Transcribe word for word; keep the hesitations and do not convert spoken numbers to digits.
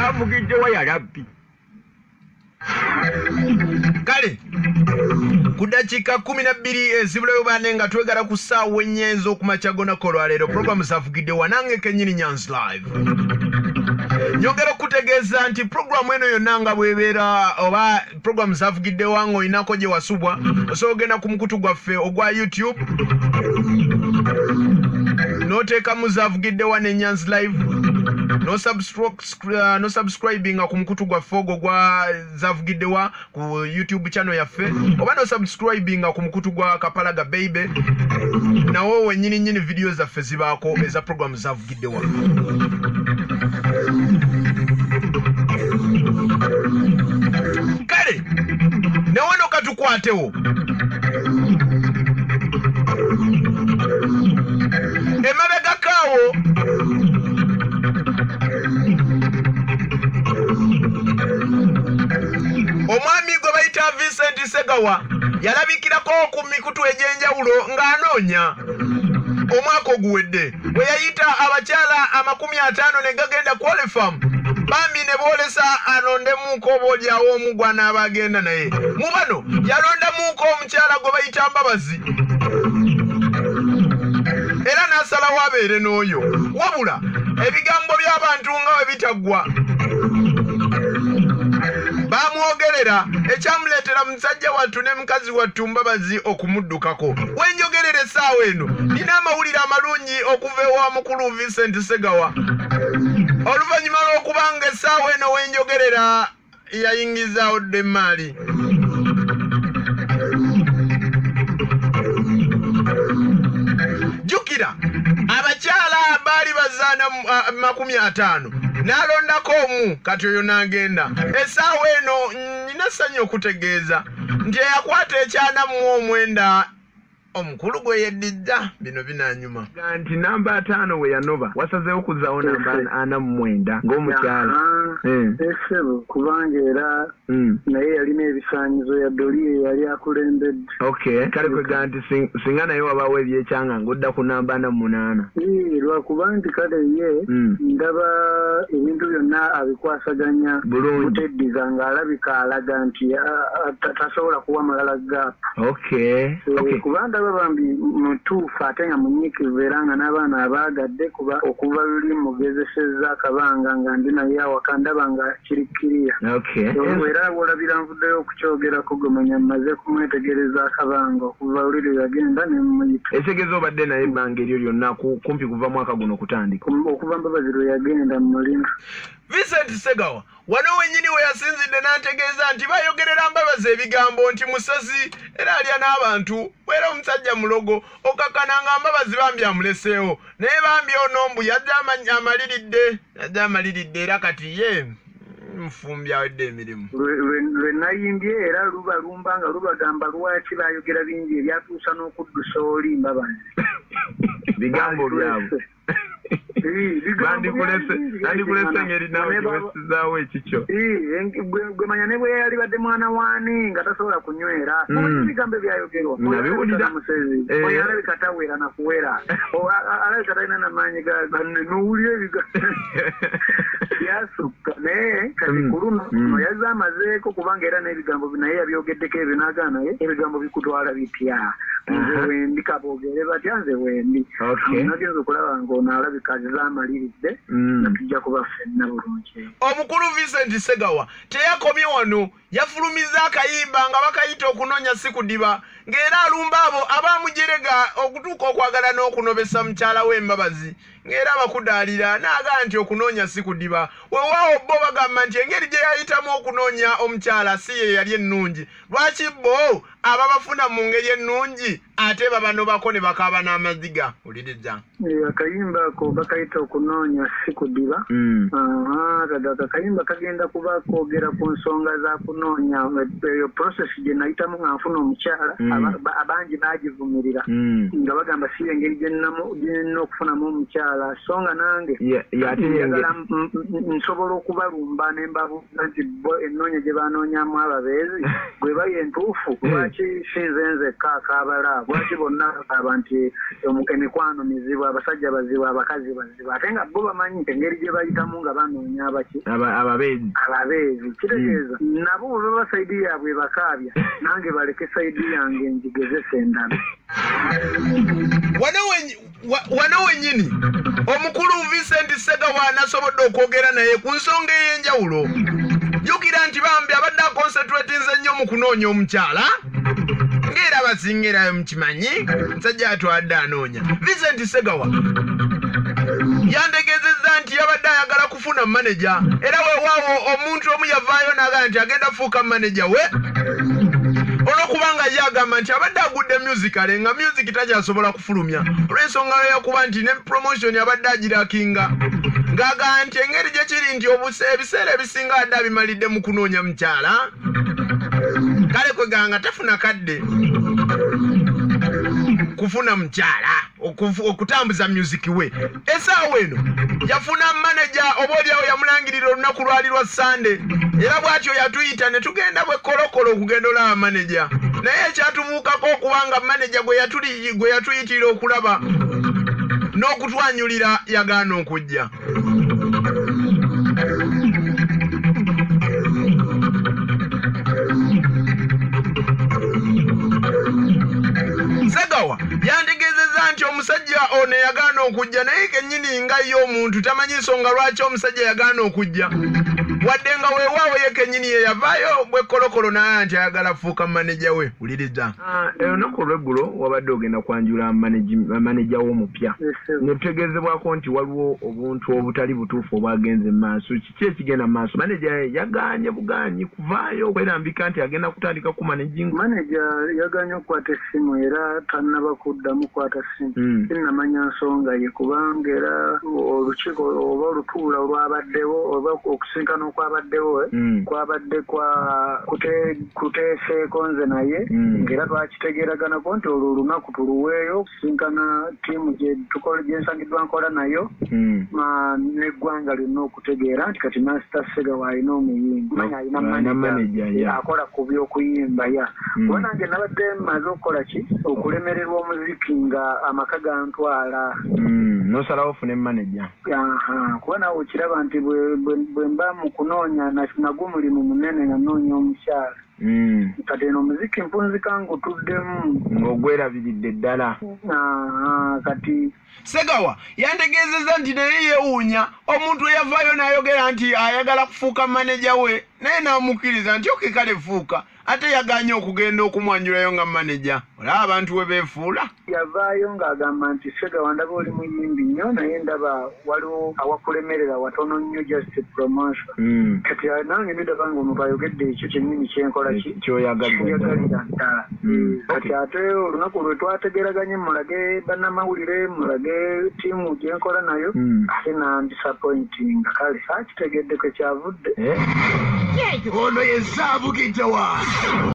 Zavugiddewa yalabbi. Kale ku dakiika kumi na bbiri ezibulayo bane nga twegala ku ssaawa ennya ez'okumakya kolwaleero programu Zavugiddewa nange kennyini Nyanzi Live. Nyongera okutegeeza nti programu eno yonna nga bw'ebeera oba programu Zavugiddewa ng'olinako gye wasubwa osobola ogenda ku mukutu gwaffe ogwa YouTube n'oteekamu Zavugiddewa ne Nyanzi Live no subscribe uh, no subscribing ku mukutu gwaffe ogwo gwa Zavugiddewa ku YouTube channel yaffe oba no subscribing ku mukutu gwa Kapalaga Baby nawo wennyini nnyini video zaffe zibaako eza programu Zavugiddewa. Kale newano katukwatewo emabega kaawo omwami gwe bayita Vincent Segawa yalabikirako ku mikutu egy'enjawulo ng'anoonya omwaka oguwedde bwe yayita abakyala amakumi ataano ne gagenda ku Olifarm bambi ne boolesa alondemuuko oboolyawo omu gw'anaaba agenda naye mu bano yalondamuuko omukyala gwe bayita Mbabazi era n'asalawo abeere n'oyo wabula ebigambo by'abantu nga we bitaggwa bamwogerera ekyamuleetera musajja wattu ne mukazi wattu Mbabazi okumuddukako. Wenjogerera essaawa eno nina amawulire amalungi okuva ewa mukulu Vincent Segawa oluvannyuma lw'okubanga essaawa eno wenjogerera yayingizaawo dde emaali. Jjukira abakyala baali bazaana uh, makumi ataano n'alondako omu kati oyo n'agenda. Essaawa eno nina ssanyu okutegeeza nti eyakwata ekyana mu omwenda omukulu gwe yeddidda bino binanyuma nti namba ataano we yanoba wasazeewo kuzaawo namba ana mu mwenda ng'omukyala esebo kubanga era naye yalina ebisaanyizo ya doli yali akulembedde. Okay, kale kwega nti singa naye wabaawo ebyekyanga ng'odda ku namba ana mu munaana lwakuba nti kale ye ndaba ebintu byonna abikwasaganya buteddiza ng'alabika alaga nti tasobola kuwa malala gaapu. Kuba ndaba bambi mutuufu ate nga munyiikivu era nga n'abaana abaagadde kuba okuva luli mugezesezza akabanga nga ndi naye awaka ndaba nga kirikkiriya. Era olabira nvuddeyo okukyogerako gomanya mmaze kumwetegereza akabanga okuva luli lwe yagenda ne mumuyita. Etegeeza obadde naye ebbanga eryo lyonna kumpi kuva mwaka guno kutandika okuva Mbabazi lwe yagenda mu mulima. Vincent Segawa wano wennyini we yasinzidde n'ategeeza nti bayogerera Mbabazi ebigambo nti musazi era alya n'abantu bwera omusajja mulogo okakkana nga Mbabazi bambi amuleseewo naye bambi ono mbu yadde amaliridde yadde amaliridde era kati ye mufumbi awedde emirimu. Lwe nayimbye era luba lumba nga lubagamba lwaki bayogera bingi ebyatuusa n'okuddusa oli Mbabazi. Bigambo byabwe bandikulese ngeri nawe gyewesizaawo ekikyo gwe manya ne bwe yali badde mwana waani nga tasobola kunywera ebigambo ebyayogerwa nabiwulira musezi oyo alabika tawera nakuwera alabika talina namaanyi nowulira ebigambo byasukka naye kati ku luno yazze amazeeko kubanga era n'ebigambo naye yabyogeddeko ebyo n'agaana naye ebigambo bikutwala bitya nze wendi kaboogere batya nze wendi nagenza okulaba ng'ono alabika azamaliridde natujja kuba ffenna bulungi. Omukulu Vincent Segawa teyakomye wano yafulumiza akayimba nga bakayita okunoonya sikudiba ng'era alumba abo abaamujerega okutuuka okwagala n'okunobesa mukyala we Mbabazi ng'era abakudaalira n'agaa nti okunoonya sikudiba weewaawo bo bagamba nti engeri gye yayitamu okunoonya omukyala si ye yali ennungi lwaki bo ababafuna mu ngeri ennungi ate babanobako ne bakaaba n'amaziga uliriza akayimba ako bakayita okunoonya sikudiba akayimba kagenda kuba koogera ku nsonga za kunoonya eyo process gye nayitamu nga nfuna omukyala abangi baagivumirira nga bagamba si engeri gyenina okufunamu omukyala so nga nange njagala nsobola okubalumba ne mbabuuza nti bo ennoonya gye banoonyamu ababeezi bwe bali entuufu lwaki lwaki sinzenze kaakabala lwaki bonna aba nti emikwano mizibu abasajja bazibu abakazi bazibu ate nga bo bamanyi engeri gye bayitamu nga banoonya abaki ababeezi ababeezi kitegeeza nabo bwe baba sayidi yaabwe bakaabya nange baleke sayidi yange njigezese endala wano wennyini omukulu Vincent Ssegawa anasobodde okwogera naye ku nsonga ey'enjawulo jjukira nti bambi abadde akonsentratinze nnyo mu kunoonya omukyala ng'era basingirayo mukimanyi musajja atwadde anoonya Vincent Ssegawa yandegeezezza nti yabadde ayagala kufuna maneja era weewaawo omuntu omu yavaayo n'agamba nti agenda fuuka maneja we olw'okubanga ye agamba nti abadde agudde musicale nga music takyasobola kufulumya olw'ensonga yokuba nti ne promotion abadde agirakinga ng'agamba nti engeri gye kiri nti ebiseera ebisinga adde abimalidde mu kunoonya mukyala kale kweganga tafuna kadde kufuna mukyala okutambuza music we esaawa eno yafuna maneja oba olyawo yamulangirira olunaku lwali lwa Sande era bw'atyo yatuyita ne tugenda bwe kolokolo okugenda olaba maneja naye ekyatubuukako okubanga maneja gwe yatuyitirira okulaba n'okutwanyulira yagaana okujja Ssegawa yantegeezezza nti omusajja ono yagaana okujja naye kennyini nga ye omuntu tamanyi nsonga lwaki omusajja yagaana okujja wadde nga weewaawo ye kennyini ye yavaayo bwe kolokolo naye nti ayagala fuuka maneja we wuliriza olunaku olw'eggulo wabadde ogenda kwanjula maneja w'omupya ne tutegeezebwako nti waliwo obuntu obutali butuufu obwagenze mu maaso kiki ekigenda mu maaso maneja yagaanye bugaanyi kuvaayo okwerambika nti agenda kutandika ku manejinga maneja yagaanye okukwata essimu era tannaba kuddamu kwata ssimu sinnamanya nsonga ye kubanga era olukiiko oba olutuula olwabaddewo oba okusinkana okwabaddewo kwabadde kwa kuteeseeko nze naye ng'era twakitegeeraganako nti olwo olunaku tuluweeyo okusinkana ttiimu gye nsangiddwa nkola nayo n'eggwanga lyonna okutegeera nti kati Master Ssegawa alina omuyimbi manya alina maneja akola ku by'okuyimba ya kuba nange nabadde mmaze okukola ki okulemererwa omuziki nga amaka gantwala nosalawo ofune maneja kuba nawe okiraba nti bwe mba mu kunoonya nagwo mulimu munene nga noonya omukyala kati eno omuziki mpunzika ng'otuddemu ng'ogwerabiridde ddala kati Ssegawa yantegeezezza nti naye yeewuunya omuntu eyavaayo n'ayogera nti ayagala kufuuka maneja we naye n'amukkiriza nti oke kale fuuka ate yagaanye okugenda okumwanjulayo nga maneja olaba abantu we beefuula yavaayo ng'agamba nti Ssegawa ndaba oli muyimbi nnyo naye ndaba waliwo awakulemerera watono nnyo just promotion kati nange ndaba ng'omuntu ayogedde ekyo kyennyini kyenkola ki kyoyagalira ddala kati ate olunaku lwe twategeraganye mulage bannamawulire mulage ttiimu gye nkola nayo ate nandisappointinga kale saakitegedde kwe kyavudde ono ye Zaabugitawa